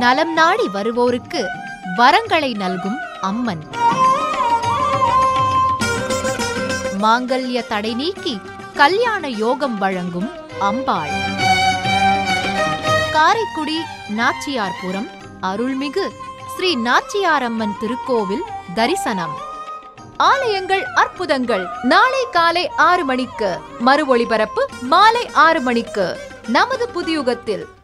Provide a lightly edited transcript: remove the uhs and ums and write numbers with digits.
நலம் நாடி வருவோருக்கு வரங்களை நல்கும் அம்மன். மாங்கல்ய தடை நீக்கி கல்யாண யோகம் வழங்கும் அம்பாள். காரைக்குடி நாச்சியார்புரம் அருள்மிகு ஸ்ரீ நாச்சியாரம்மன் திருக்கோவில் தரிசனம். ஆலயங்கள் அற்புதங்கள் நாளை காலை 6 மணிக்கு, மறு ஒளிபரப்பு மாலை 6 மணிக்கு நமது புதியுகத்தில்.